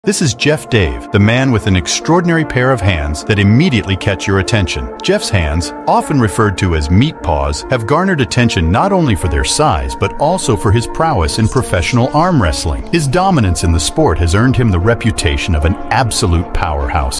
This is Jeff Dave, the man with an extraordinary pair of hands that immediately catch your attention. Jeff's hands, often referred to as meat paws, have garnered attention not only for their size, but also for his prowess in professional arm wrestling. His dominance in the sport has earned him the reputation of an absolute powerhouse.